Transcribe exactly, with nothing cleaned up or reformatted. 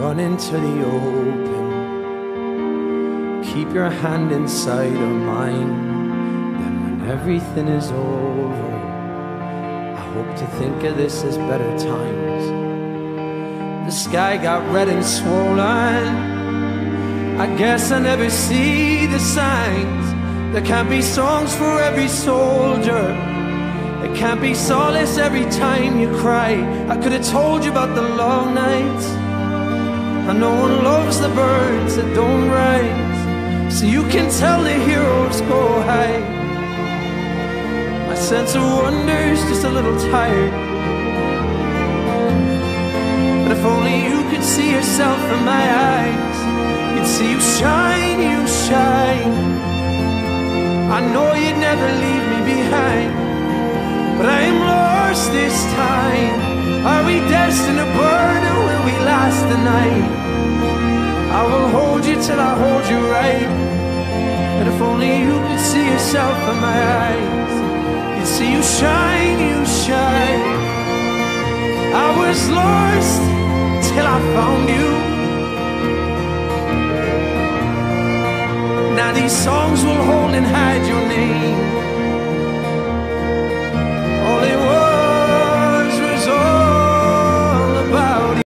run into the open. Keep your hand inside of mine. Then when everything is over, I hope to think of this as better times. The sky got red and swollen. I guess I never see the signs. There can't be songs for every soldier. There can't be solace every time you cry. I could have told you about the long nights. And no one loves the birds that don't rise. So you can tell the heroes go high. My sense of wonder's just a little tired. But if only you could see yourself in my eyes, you'd see you shine, you shine. I know you'd never leave me behind, but I am lost this time. Are we destined to burn, or will we last the night? I will hold you till I hold you right. But if only you could see yourself in my eyes, you'd see you shine, you shine. I was lost till I found you. Now these songs will hold and hide your name.